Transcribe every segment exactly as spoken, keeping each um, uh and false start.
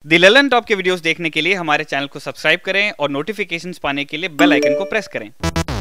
The Lallantop के videos देखने के लिए हमारे चैनल को सब्सक्राइब करें और नोटिफिकेशंस पाने के लिए बेल आइकन को प्रेस करें।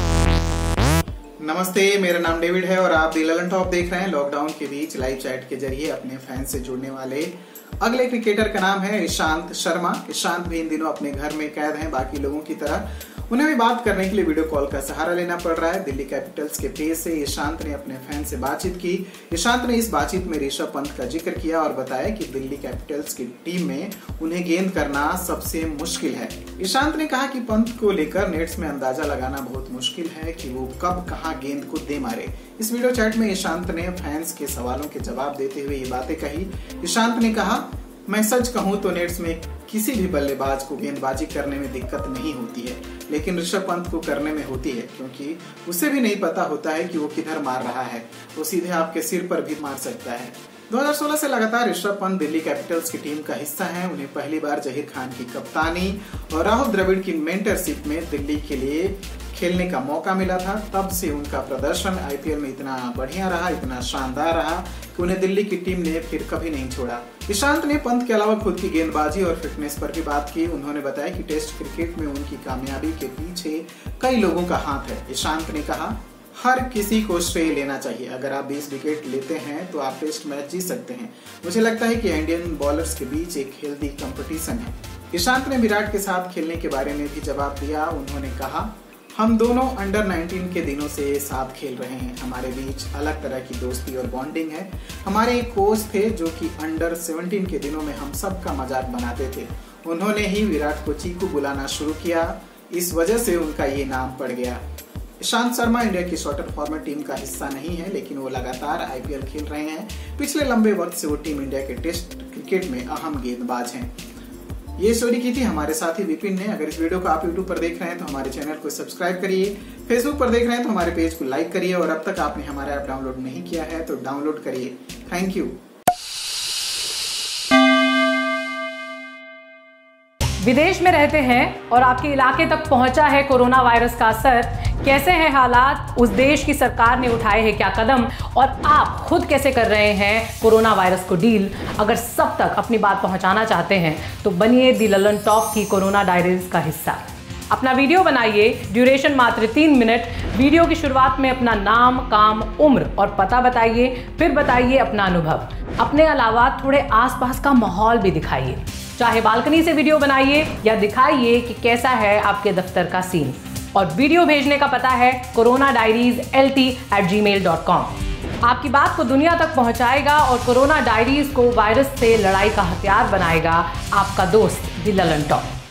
नमस्ते, मेरा नाम डेविड है और आप द ललन टॉप देख रहे हैं। लॉकडाउन के बीच लाइव चैट के जरिए अपने फैंस से जुड़ने वाले अगले क्रिकेटर का नाम है ईशांत शर्मा। ईशांत भी इन दिनों अपने घर में कैद हैं बाकी लोगों की तरह। उन्हें भी बात करने के लिए वीडियो कॉल का सहारा लेना पड़ रहा है। दिल्ली कैपिटल्स के पेज से ईशांत ने अपने फैन से बातचीत की। ईशांत ने इस बातचीत में ऋषभ पंत का जिक्र किया और बताया कि दिल्ली कैपिटल्स की टीम में उन्हें गेंद करना सबसे मुश्किल है। ईशांत ने कहा कि पंत को लेकर नेट्स में अंदाजा लगाना बहुत मुश्किल है कि वो कब कहां गेंद को दे मारे। इस वीडियो चैट में ईशांत ने फैंस के सवालों के जवाब देते हुए ये बातें कही। ईशांत ने कहा, मैं सच कहूं तो नेट्स में किसी भी बल्लेबाज को गेंदबाजी करने में दिक्कत नहीं होती है, लेकिन ऋषभ पंत को करने में होती है क्योंकि उसे भी नहीं पता होता है कि वो किधर मार रहा है। वो सीधे आपके सिर पर भी मार सकता है। दो हज़ार सोलह से लगातार ऋषभ पंत दिल्ली कैपिटल्स की टीम का हिस्सा हैं। उन्हें पहली बार जहीर खान की कप्तानी और राहुल द्रविड़ की मेंटरशिप में दिल्ली के लिए खेलने का मौका मिला था। तब से उनका प्रदर्शन आईपीएल में इतना बढ़िया रहा, इतना शानदार रहा कि उन्हें दिल्ली की टीम ने फिर कभी नहीं छोड़ा। ईशांत ने पंत के अलावा खुद की गेंदबाजी और फिटनेस पर भी बात की। उन्होंने बताया कि टेस्ट क्रिकेट में उनकी कामयाबी के पीछे कई लोगों का हाथ है। ईशांत ने कहा, हर किसी को श्रेय लेना चाहिए। अगर आप बीस विकेट लेते हैं तो आप टेस्ट मैच जीत सकते हैं। मुझे लगता है कि इंडियन बॉलर्स के बीच एक हेल्दी कंपटीशन है। ईशांत ने विराट के साथ खेलने के बारे में भी जवाब दिया। उन्होंने कहा, हम दोनों अंडर नाइनटीन के दिनों से साथ खेल रहे हैं। हमारे बीच अलग तरह की दोस्ती और बॉन्डिंग है। हमारे एक कोच थे जो कि अंडर सेवनटीन के दिनों में हम सबका मजाक बनाते थे। उन्होंने ही विराट को चीकू बुलाना शुरू किया। इस वजह से उनका ये नाम पड़ गया। ईशांत शर्मा इंडिया की शॉर्टर फॉर्मेट टीम का हिस्सा नहीं है, लेकिन वो लगातार आईपीएल खेल रहे हैं। पिछले लंबे वक्त से वो टीम इंडिया के टेस्ट क्रिकेट में अहम गेंदबाज हैं। ये स्टोरी की थी हमारे साथी विपिन ने। अगर इस वीडियो को आप यूट्यूब पर देख रहे हैं तो हमारे चैनल को सब्सक्राइब करिए। फेसबुक पर देख रहे हैं तो हमारे पेज को लाइक करिए और अब तक आपने हमारा ऐप डाउनलोड नहीं किया है तो डाउनलोड करिए। Thank you. विदेश में रहते हैं और आपके इलाके तक पहुंचा है कोरोना वायरस का असर। कैसे हैं हालात, उस देश की सरकार ने उठाए हैं क्या कदम और आप खुद कैसे कर रहे हैं कोरोना वायरस को डील। अगर सब तक अपनी बात पहुंचाना चाहते हैं तो बनिए द ललन टॉप की कोरोना डायरीज का हिस्सा। अपना वीडियो बनाइए, ड्यूरेशन मात्र तीन मिनट। वीडियो की शुरुआत में अपना नाम, काम, उम्र और पता बताइए, फिर बताइए अपना अनुभव। अपने अलावा थोड़े आसपास का माहौल भी दिखाइए। चाहे बालकनी से वीडियो बनाइए या दिखाइए कि कैसा है आपके दफ्तर का सीन। और वीडियो भेजने का पता है corona diaries L T at G mail dot com. आपकी बात को दुनिया तक पहुंचाएगा और कोरोना डायरीज को वायरस से लड़ाई का हथियार बनाएगा आपका दोस्त द ललन टॉप।